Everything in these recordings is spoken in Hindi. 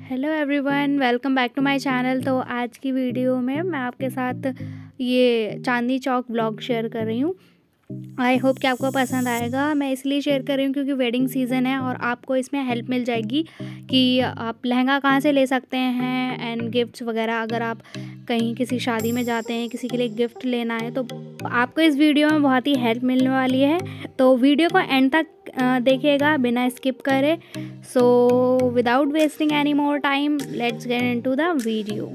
Hello everyone, welcome back to my channel. तो आज की वीडियो में मैं आपके साथ ये चांदनी चौक ब्लॉग शेयर कर रही हूँ। आई होप कि आपको पसंद आएगा। मैं इसलिए शेयर कर रही हूँ क्योंकि वेडिंग सीज़न है और आपको इसमें हेल्प मिल जाएगी कि आप लहंगा कहाँ से ले सकते हैं एंड गिफ्ट्स वगैरह। अगर आप कहीं किसी शादी में जाते हैं, किसी के लिए गिफ्ट लेना है, तो आपको इस वीडियो में बहुत ही हेल्प मिलने वाली है। तो वीडियो को एंड तक देखिएगा बिना स्किप करे। So without wasting any more time, let's get into the video.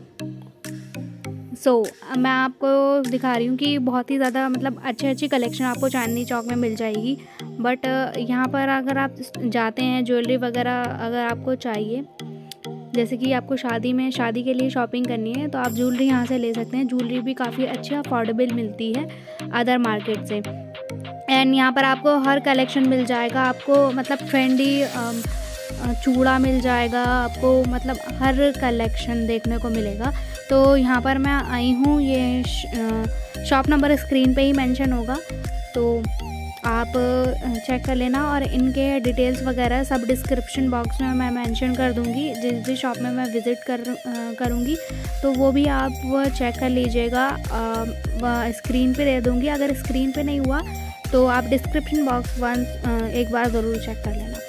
मैं आपको दिखा रही हूँ कि बहुत ही ज़्यादा मतलब अच्छी कलेक्शन आपको चांदनी चौक में मिल जाएगी। बट यहाँ पर अगर आप जाते हैं, ज्वेलरी वगैरह अगर आपको चाहिए, जैसे कि आपको शादी के लिए शॉपिंग करनी है, तो आप ज्वेलरी यहाँ से ले सकते हैं। ज्वेलरी भी काफ़ी अच्छी अफोर्डेबल मिलती है अदर मार्केट से। एंड यहाँ पर आपको हर कलेक्शन मिल जाएगा। आपको मतलब ट्रेंडी चूड़ा मिल जाएगा, आपको मतलब हर कलेक्शन देखने को मिलेगा। तो यहाँ पर मैं आई हूँ, ये शॉप नंबर स्क्रीन पे ही मेंशन होगा, तो आप चेक कर लेना। और इनके डिटेल्स वगैरह सब डिस्क्रिप्शन बॉक्स में मैं मेंशन कर दूँगी। जिस भी शॉप में मैं विज़िट करूँगी तो वो भी आप चेक कर लीजिएगा। स्क्रीन पे दे दूँगी। अगर स्क्रीन पे नहीं हुआ तो आप डिस्क्रिप्शन बॉक्स एक बार ज़रूर चेक कर लेना।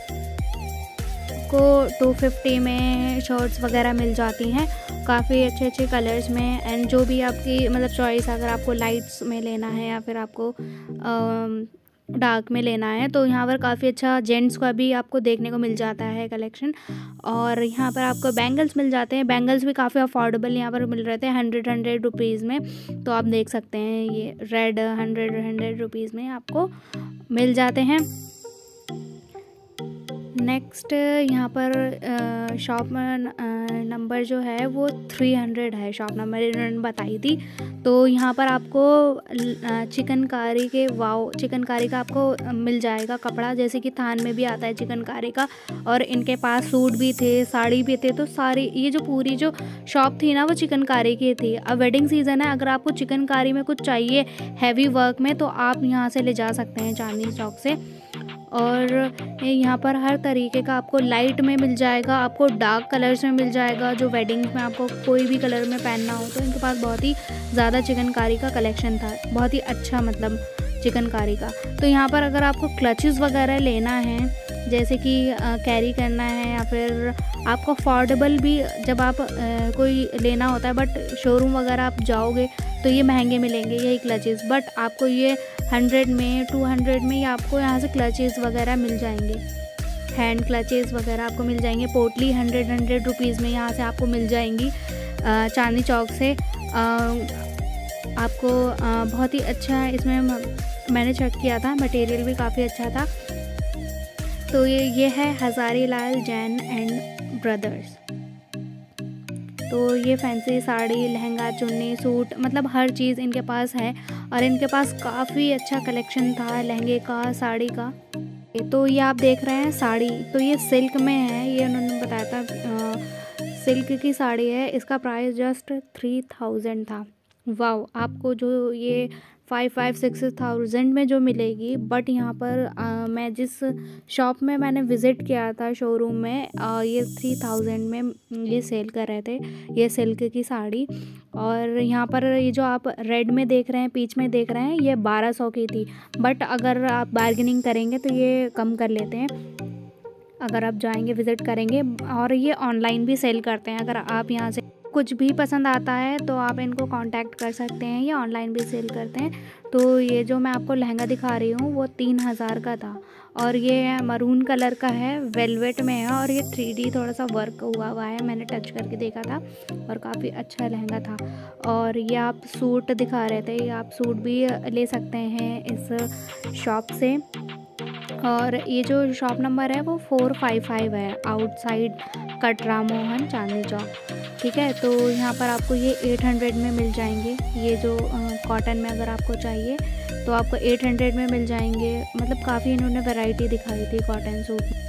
को 250 में शर्ट्स वगैरह मिल जाती हैं, काफ़ी अच्छे कलर्स में। एंड जो भी आपकी मतलब चॉइस, अगर आपको लाइट्स में लेना है या फिर आपको डार्क में लेना है, तो यहाँ पर काफ़ी अच्छा जेंट्स का भी आपको देखने को मिल जाता है कलेक्शन। और यहाँ पर आपको बैंगल्स मिल जाते हैं। बैंगल्स भी काफ़ी अफोर्डेबल यहाँ पर मिल रहे थे, 100 रुपीज़ में। तो आप देख सकते हैं, ये रेड 100 रुपीज़ में आपको मिल जाते हैं। नेक्स्ट यहाँ पर शॉप नंबर जो है वो 300 है, शॉप नंबर इन्होंने बताई थी। तो यहाँ पर आपको चिकनकारी का आपको मिल जाएगा कपड़ा, जैसे कि थान में भी आता है चिकनकारी का। और इनके पास सूट भी थे, साड़ी भी थे। तो सारी ये जो पूरी जो शॉप थी ना, वो चिकनकारी की थी। अब वेडिंग सीज़न है, अगर आपको चिकनकारी में कुछ चाहिए हैवी वर्क में, तो आप यहाँ से ले जा सकते हैं चांदनी चौक से। और यहाँ पर हर तरीके का आपको लाइट में मिल जाएगा, आपको डार्क कलर्स में मिल जाएगा। जो वेडिंग में आपको कोई भी कलर में पहनना हो, तो इनके पास बहुत ही ज़्यादा चिकनकारी का कलेक्शन था, बहुत ही अच्छा मतलब चिकनकारी का। तो यहाँ पर अगर आपको क्लचेस वगैरह लेना है, जैसे कि कैरी करना है, या फिर आपको अफोर्डेबल भी जब आप कोई लेना होता है, बट शोरूम वगैरह आप जाओगे तो ये महंगे मिलेंगे यही क्लचेस। बट आपको ये 100 में 200 में आपको यहाँ से क्लचेस वगैरह मिल जाएंगे। हैंड क्लचेस वगैरह आपको मिल जाएंगे। पोटली 100 रुपीज़ में यहाँ से आपको मिल जाएंगी चांदनी चौक से। आपको बहुत ही अच्छा इसमें मैंने चेक किया था, मटेरियल भी काफ़ी अच्छा था। तो ये है हज़ारी लाल जैन एंड ब्रदर्स। तो ये फैंसी साड़ी, लहंगा, चुन्नी, सूट, मतलब हर चीज़ इनके पास है। और इनके पास काफ़ी अच्छा कलेक्शन था लहंगे का, साड़ी का। तो ये आप देख रहे हैं साड़ी, तो ये सिल्क में है, ये उन्होंने बताया था सिल्क की साड़ी है। इसका प्राइस जस्ट 3000 था। वाओ, आपको जो ये 5-6,000 में जो मिलेगी। बट यहाँ पर मैं जिस शॉप में मैंने विज़िट किया था, शोरूम में, ये 3000 में ये सेल कर रहे थे, ये सिल्क की साड़ी। और यहाँ पर ये जो आप रेड में देख रहे हैं, पीच में देख रहे हैं, ये 1200 की थी। बट अगर आप बार्गेनिंग करेंगे तो ये कम कर लेते हैं, अगर आप जाएंगे विज़िट करेंगे। और ये ऑनलाइन भी सेल करते हैं। अगर आप यहाँ से कुछ भी पसंद आता है तो आप इनको कांटेक्ट कर सकते हैं, ये ऑनलाइन भी सेल करते हैं। तो ये जो मैं आपको लहंगा दिखा रही हूँ वो 3000 का था। और ये मरून कलर का है, वेलवेट में है, और ये 3D थोड़ा सा वर्क हुआ है, मैंने टच करके देखा था, और काफ़ी अच्छा लहंगा था। और ये आप सूट दिखा रहे थे, ये आप सूट भी ले सकते हैं इस शॉप से। और ये जो शॉप नंबर है वो 455 है, आउटसाइड कटरा मोहन, चांदनी चौक। ठीक है, तो यहाँ पर आपको ये 800 में मिल जाएंगे। ये जो कॉटन में अगर आपको चाहिए तो आपको 800 में मिल जाएंगे। मतलब काफ़ी इन्होंने वैरायटी दिखाई थी कॉटन सूट में।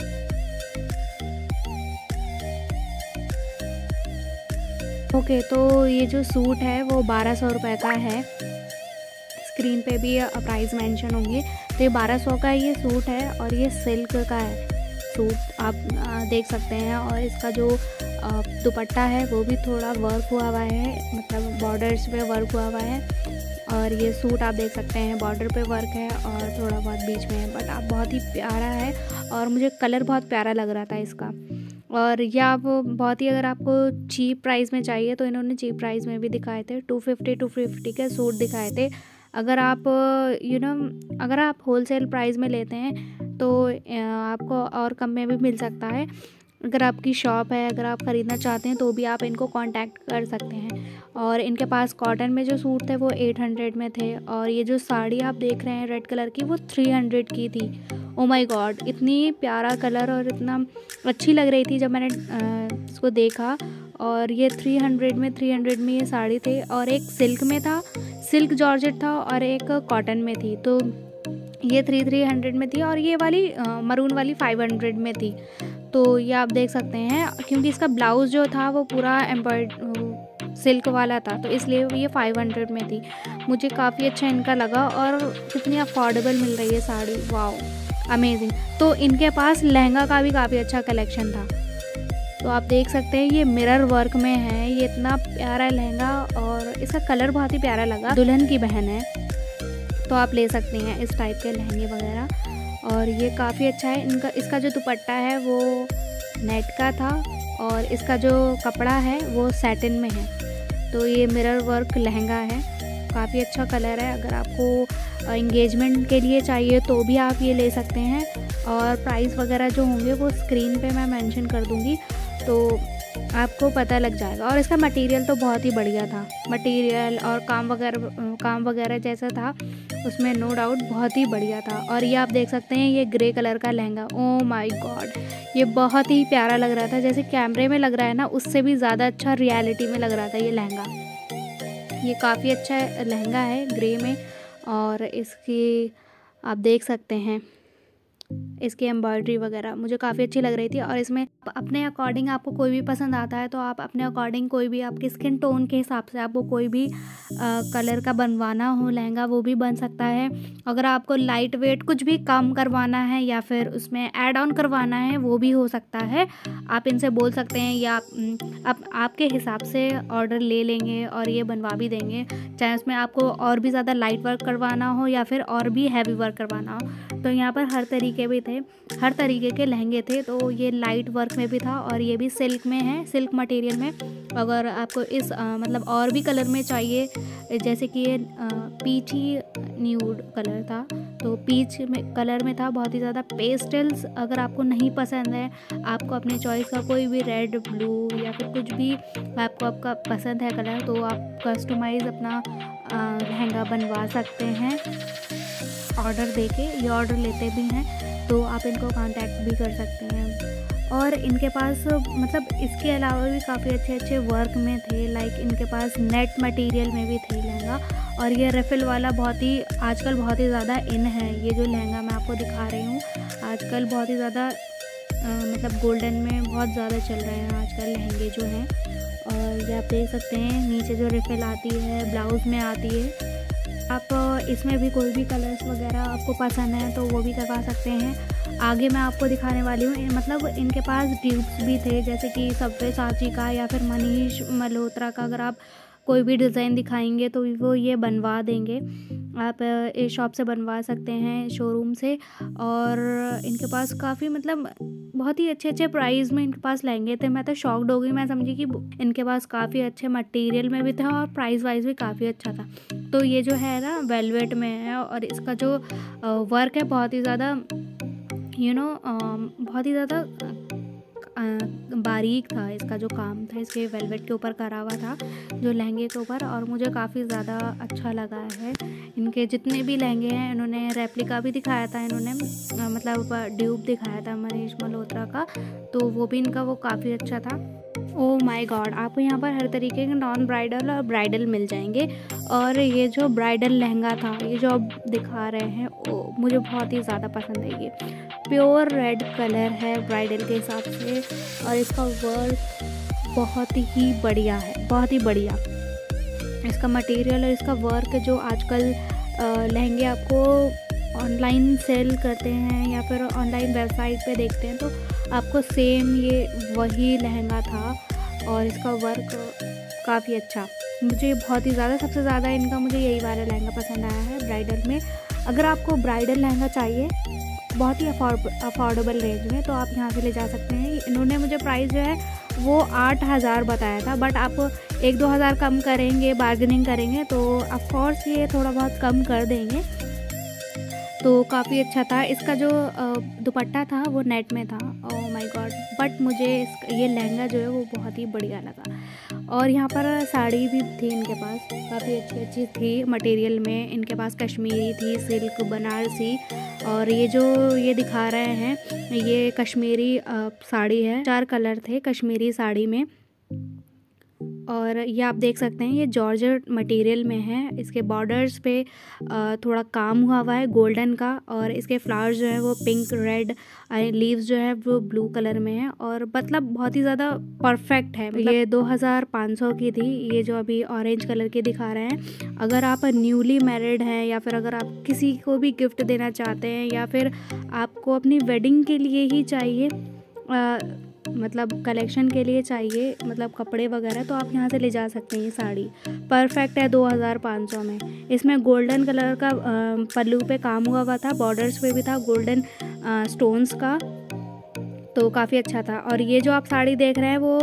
ओके, तो ये जो सूट है वो 1200 रुपये का है। स्क्रीन पे भी प्राइस मेंशन होंगे। तो ये 1200 का ये सूट है और ये सिल्क का है। सूट आप देख सकते हैं। और इसका जो दुपट्टा है वो भी थोड़ा वर्क हुआ हुआ है, मतलब बॉर्डर्स पे वर्क हुआ हुआ है। और ये सूट आप देख सकते हैं बॉर्डर पे वर्क है और थोड़ा बहुत बीच में है, बट आप बहुत ही प्यारा है और मुझे कलर बहुत प्यारा लग रहा था इसका। और ये आप बहुत ही, अगर आपको चीप प्राइस में चाहिए तो इन्होंने चीप प्राइस में भी दिखाए थे, 250 के सूट दिखाए थे। अगर आप अगर आप होलसेल प्राइस में लेते हैं तो आपको और कम में भी मिल सकता है। अगर आपकी शॉप है, अगर आप ख़रीदना चाहते हैं तो भी आप इनको कांटेक्ट कर सकते हैं। और इनके पास कॉटन में जो सूट थे वो 800 में थे, और ये जो साड़ी आप देख रहे हैं रेड कलर की वो 300 की थी। ओ माय गॉड, इतनी प्यारा कलर और इतना अच्छी लग रही थी जब मैंने इसको देखा। और ये 300 में ये साड़ी थे, और एक सिल्क में था, सिल्क जॉर्जेट था, और एक कॉटन में थी। तो ये 300 में थी और ये वाली मरून वाली 500 में थी। तो ये आप देख सकते हैं, क्योंकि इसका ब्लाउज़ जो था वो पूरा सिल्क वाला था तो इसलिए ये 500 में थी। मुझे काफ़ी अच्छा इनका लगा और कितनी अफोर्डेबल मिल रही है साड़ी, वाओ अमेजिंग। तो इनके पास लहंगा का भी काफ़ी अच्छा कलेक्शन था। तो आप देख सकते हैं ये मिरर वर्क में है, ये इतना प्यारा लहंगा और इसका कलर बहुत ही प्यारा लगा। दुल्हन की बहन है तो आप ले सकते हैं इस टाइप के लहंगे वगैरह। और ये काफ़ी अच्छा है। इसका जो दुपट्टा है वो नेट का था और इसका जो कपड़ा है वो सैटिन में है। तो ये मिरर वर्क लहंगा है, काफ़ी अच्छा कलर है। अगर आपको एंगेजमेंट के लिए चाहिए तो भी आप ये ले सकते हैं। और प्राइस वगैरह जो होंगे वो स्क्रीन पे मैं मेंशन कर दूँगी तो आपको पता लग जाएगा। और इसका मटेरियल तो बहुत ही बढ़िया था, मटेरियल और काम वगैरह जैसा था उसमें, नो डाउट बहुत ही बढ़िया था। और ये आप देख सकते हैं ये ग्रे कलर का लहंगा, ओ माय गॉड ये बहुत ही प्यारा लग रहा था। जैसे कैमरे में लग रहा है ना, उससे भी ज़्यादा अच्छा रियलिटी में लग रहा था ये लहंगा। ये काफ़ी अच्छा लहंगा है ग्रे में, और इसकी आप देख सकते हैं इसकी एम्ब्रॉयडरी वगैरह मुझे काफ़ी अच्छी लग रही थी। और इसमें अपने अकॉर्डिंग आपको कोई भी पसंद आता है तो आप अपने अकॉर्डिंग कोई भी आपकी स्किन टोन के हिसाब से आपको कोई भी कलर का बनवाना हो लहंगा वो भी बन सकता है। अगर आपको लाइट वेट कुछ भी कम करवाना है या फिर उसमें ऐड ऑन करवाना है वो भी हो सकता है। आप इनसे बोल सकते हैं या आप आपके हिसाब से ऑर्डर ले लेंगे और ये बनवा भी देंगे, चाहे उसमें आपको और भी ज़्यादा लाइट वर्क करवाना हो या फिर और भी हैवी वर्क करवाना हो। तो यहाँ पर हर तरीके भी थे, हर तरीके के लहंगे थे। तो ये लाइट वर्क में भी था और ये भी सिल्क में है, सिल्क मटेरियल में। अगर आपको इस मतलब और भी कलर में चाहिए, जैसे कि ये पीची न्यूड कलर था तो पीच में कलर में था, बहुत ही ज़्यादा पेस्टल्स अगर आपको नहीं पसंद है, आपको अपने चॉइस का कोई भी रेड ब्लू या फिर कुछ भी आपका पसंद है कलर, तो आप कस्टमाइज़ अपना लहंगा बनवा सकते हैं ऑर्डर देके। ये ऑर्डर लेते भी हैं तो आप इनको कांटेक्ट भी कर सकते हैं। और इनके पास मतलब इसके अलावा भी काफ़ी अच्छे अच्छे वर्क में थे, लाइक इनके पास नेट मटेरियल में भी थे लहंगा। और ये रफल वाला बहुत ही आजकल बहुत ही ज़्यादा इन है, ये जो लहंगा मैं आपको दिखा रही हूँ आजकल बहुत ही ज़्यादा मतलब गोल्डन में बहुत ज़्यादा चल रहे हैं आजकल लहंगे जो हैं। और ये आप देख सकते हैं नीचे जो रफल आती है ब्लाउज़ में आती है। आप इसमें भी कोई भी कलर्स वगैरह आपको पसंद है तो वो भी करवा सकते हैं। आगे मैं आपको दिखाने वाली हूँ, मतलब इनके पास ड्यूप्स भी थे, जैसे कि सब्यसाची का या फिर मनीष मल्होत्रा का अगर आप कोई भी डिज़ाइन दिखाएंगे तो वो ये बनवा देंगे। आप इस शॉप से बनवा सकते हैं, शोरूम से। और इनके पास काफ़ी मतलब बहुत ही अच्छे अच्छे प्राइस में इनके पास लहंगे थे। मैं तो शॉक्ड हो गई, मैं समझी कि इनके पास काफ़ी अच्छे मटेरियल में भी था और प्राइस वाइज भी काफ़ी अच्छा था। तो ये जो है ना वेलवेट में है और इसका जो वर्क है बहुत ही ज़्यादा बहुत ही ज़्यादा बारीक था। इसका जो काम था इसके वेलवेट के ऊपर करा हुआ था जो लहंगे के ऊपर, और मुझे काफ़ी ज़्यादा अच्छा लगा है। इनके जितने भी लहंगे हैं, इन्होंने रेप्लिका भी दिखाया था, इन्होंने मतलब ड्यूब दिखाया था मनीष मल्होत्रा का, तो वो भी इनका वो काफ़ी अच्छा था। ओह माय गॉड, आपको यहाँ पर हर तरीके के नॉन ब्राइडल और ब्राइडल मिल जाएंगे। और ये जो ब्राइडल लहंगा था, ये जो आप दिखा रहे हैं, मुझे बहुत ही ज़्यादा पसंद है। ये प्योर रेड कलर है ब्राइडल के हिसाब से, और इसका वर्क बहुत ही बढ़िया है, बहुत ही बढ़िया। इसका मटेरियल और इसका वर्क जो आजकल लहंगे आपको ऑनलाइन सेल करते हैं या फिर ऑनलाइन वेबसाइट पे देखते हैं तो आपको सेम ये वही लहंगा था और इसका वर्क काफ़ी अच्छा, मुझे बहुत ही ज़्यादा, सबसे ज़्यादा इनका मुझे यही वाला लहंगा पसंद आया है ब्राइडल में। अगर आपको ब्राइडल लहंगा चाहिए बहुत ही अफोर्डेबल रेंज में तो आप यहाँ से ले जा सकते हैं। इन्होंने मुझे प्राइस जो है वो 8,000 बताया था, बट आप 1-2 हज़ार कम करेंगे, बार्गेनिंग करेंगे तो ऑफ कोर्स ये थोड़ा बहुत कम कर देंगे। तो काफ़ी अच्छा था। इसका जो दुपट्टा था वो नेट में था, ओह माय गॉड, बट मुझे ये लहंगा जो है वो बहुत ही बढ़िया लगा। और यहाँ पर साड़ी भी थी इनके पास, काफ़ी अच्छी अच्छी थी मटेरियल में। इनके पास कश्मीरी थी, सिल्क, बनारसी, और ये जो ये दिखा रहे हैं ये कश्मीरी साड़ी है। 4 कलर थे कश्मीरी साड़ी में, और ये आप देख सकते हैं ये जॉर्जेट मटेरियल में है। इसके बॉर्डर्स पे थोड़ा काम हुआ है गोल्डन का, और इसके फ्लावर्स जो है वो पिंक, रेड, लीव्स जो है वो ब्लू कलर में है, और मतलब बहुत ही ज़्यादा परफेक्ट है। ये 2,500 की थी, ये जो अभी ऑरेंज कलर की दिखा रहे हैं। अगर आप न्यूली मैरिड हैं या फिर अगर आप किसी को भी गिफ्ट देना चाहते हैं या फिर आपको अपनी वेडिंग के लिए ही चाहिए, मतलब कलेक्शन के लिए चाहिए, मतलब कपड़े वगैरह, तो आप यहाँ से ले जा सकते हैं। ये साड़ी परफेक्ट है 2,500 में। इसमें गोल्डन कलर का पल्लू पे काम हुआ था, बॉर्डर्स पे भी था गोल्डन स्टोन्स का, तो काफ़ी अच्छा था। और ये जो आप साड़ी देख रहे हैं वो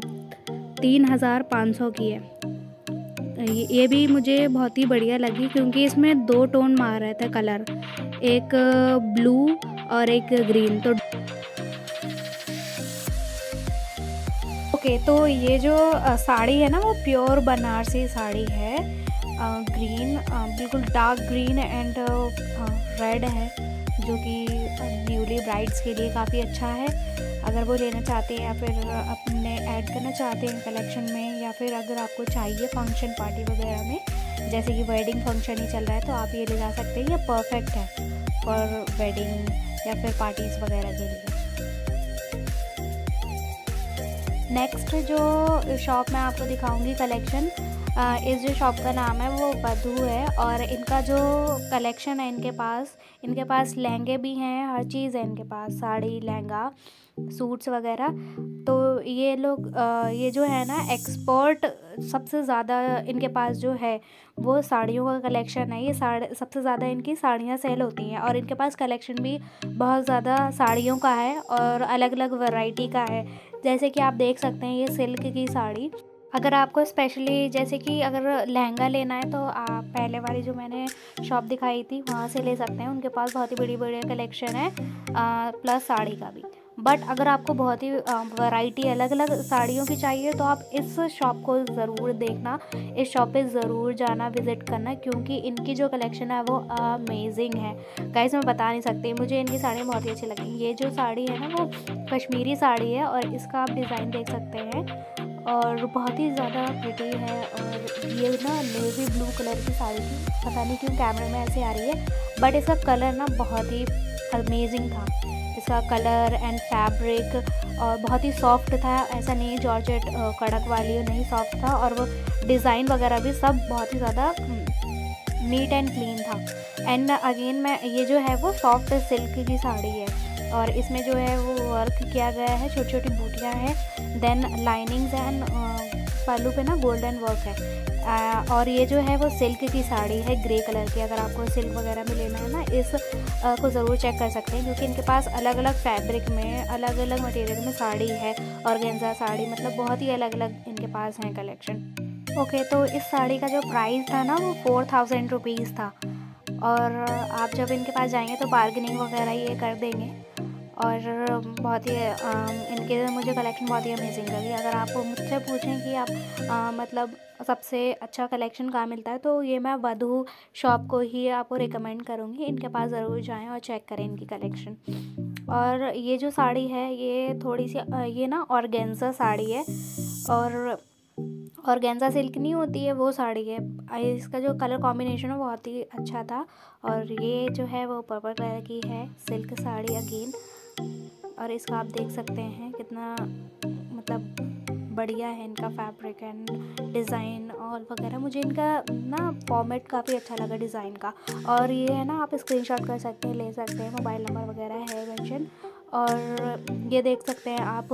3,500 की है। ये भी मुझे बहुत ही बढ़िया लगी क्योंकि इसमें 2 टोन मार रहे थे कलर, एक ब्लू और एक ग्रीन। तो ओके, तो ये जो साड़ी है ना वो प्योर बनारसी साड़ी है, ग्रीन, बिल्कुल डार्क ग्रीन एंड रेड है, जो कि न्यूली ब्राइड्स के लिए काफ़ी अच्छा है। अगर वो लेना चाहते हैं या फिर अपने ऐड करना चाहते हैं कलेक्शन में, या फिर अगर आपको चाहिए फंक्शन पार्टी वगैरह में, जैसे कि वेडिंग फंक्शन ही चल रहा है, तो आप ये ले जा सकते हैं। ये परफेक्ट है फॉर वेडिंग या फिर पार्टीज़ वगैरह के लिए। नेक्स्ट जो शॉप मैं आपको दिखाऊंगी कलेक्शन, इस जो शॉप का नाम है वो वधू है, और इनका जो कलेक्शन है इनके पास लहंगे भी हैं, हर चीज़ है इनके पास, साड़ी, लहंगा, सूट्स वगैरह। तो ये लोग ये जो है ना एक्सपोर्ट, सबसे ज़्यादा इनके पास जो है वो साड़ियों का कलेक्शन है। ये सबसे ज़्यादा इनकी साड़ियाँ सेल होती हैं, और इनके पास कलेक्शन भी बहुत ज़्यादा साड़ियों का है और अलग अलग वैरायटी का है। जैसे कि आप देख सकते हैं ये सिल्क की साड़ी, अगर आपको स्पेशली जैसे कि अगर लहंगा लेना है तो आप पहले वाली जो मैंने शॉप दिखाई थी वहाँ से ले सकते हैं। उनके पास बहुत ही बड़ी बड़ी कलेक्शन है, प्लस साड़ी का भी। बट अगर आपको बहुत ही वैरायटी अलग अलग साड़ियों की चाहिए तो आप इस शॉप को ज़रूर देखना, इस शॉप पे ज़रूर जाना, विज़िट करना, क्योंकि इनकी जो कलेक्शन है वो अमेजिंग है गाइस। मैं बता नहीं सकती, मुझे इनकी साड़ियाँ बहुत ही अच्छी लगी। ये जो साड़ी है ना वो कश्मीरी साड़ी है, और इसका आप डिज़ाइन देख सकते हैं, और बहुत ही ज़्यादा प्रिटी है। और ये ना नेवी ब्लू कलर की साड़ी थी, पता नहीं क्यों कैमरे में ऐसे आ रही है, बट इसका कलर ना बहुत ही अमेजिंग था, इसका कलर एंड फैब्रिक, और बहुत ही सॉफ्ट था, ऐसा नहीं जॉर्जेट कड़क वाली नहीं, सॉफ्ट था। और वो डिज़ाइन वगैरह भी सब बहुत ही ज़्यादा नीट एंड क्लीन था। एंड अगेन मैं ये जो है वो सॉफ्ट सिल्क की साड़ी है, और इसमें जो है वो वर्क किया गया है, छोटी छोटी बूटियाँ हैं, देन लाइनिंग्स एंड पल्लू पे ना गोल्डन वर्क है। और ये जो है वो सिल्क की साड़ी है, ग्रे कलर की। अगर आपको सिल्क वगैरह में लेना है ना, इस को ज़रूर चेक कर सकते हैं, क्योंकि इनके पास अलग अलग फैब्रिक में, अलग अलग मटेरियल में साड़ी है, ऑर्गेन्जा साड़ी, मतलब बहुत ही अलग अलग इनके पास हैं कलेक्शन। ओके, तो इस साड़ी का जो प्राइस था ना वो 4,000 रुपीज़ था, और आप जब इनके पास जाएंगे तो बार्गेनिंग वगैरह ये कर देंगे। और बहुत ही इनके मुझे कलेक्शन बहुत ही अमेजिंग लगी। अगर आप मुझसे पूछें कि आप मतलब सबसे अच्छा कलेक्शन कहाँ मिलता है, तो ये मैं वधू शॉप को ही आपको रिकमेंड करूँगी। इनके पास ज़रूर जाएं और चेक करें इनकी कलेक्शन। और ये जो साड़ी है ये थोड़ी सी ये ना ऑर्गेन्जा साड़ी है, और ऑर्गेन्जा सिल्क नहीं होती है वो साड़ी है। इसका जो कलर कॉम्बिनेशन है बहुत ही अच्छा था। और ये जो है वो पर्पल कलर की है, सिल्क साड़ी अगेन, और इसका आप देख सकते हैं कितना मतलब बढ़िया है इनका फैब्रिक एंड डिज़ाइन और वगैरह। मुझे इनका ना फॉर्मेट काफ़ी अच्छा लगा डिज़ाइन का। और ये है ना, आप स्क्रीनशॉट कर सकते हैं, ले सकते हैं, मोबाइल नंबर वगैरह है मेंशन। और ये देख सकते हैं आप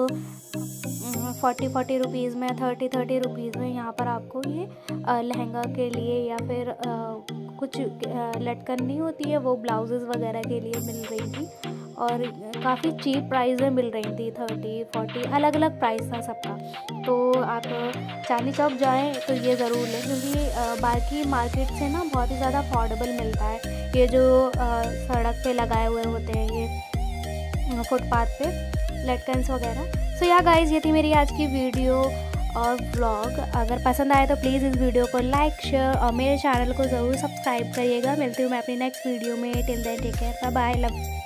40 रुपीज़ में, 30 रुपीज़ में यहाँ पर आपको ये लहंगा के लिए या फिर कुछ लटकन नहीं होती है, वो ब्लाउजेस वगैरह के लिए मिल रही थी। और काफ़ी चीप प्राइस में मिल रही थी, 30-40 अलग अलग प्राइस था सबका। तो आप चांदनी चौक जाएं तो ये ज़रूर लें, क्योंकि बाकी मार्केट से ना बहुत ही ज़्यादा अफोर्डेबल मिलता है। ये जो सड़क पे लगाए हुए होते हैं, ये फुटपाथ पे लटकन्स वगैरह। सो या गाइज़, ये थी मेरी आज की वीडियो और व्लॉग। अगर पसंद आए तो प्लीज़ इस वीडियो को लाइक, शेयर और मेरे चैनल को ज़रूर सब्सक्राइब करिएगा। मिलती हूँ मैं अपनी नेक्स्ट वीडियो में। Till then take care, bye bye, love.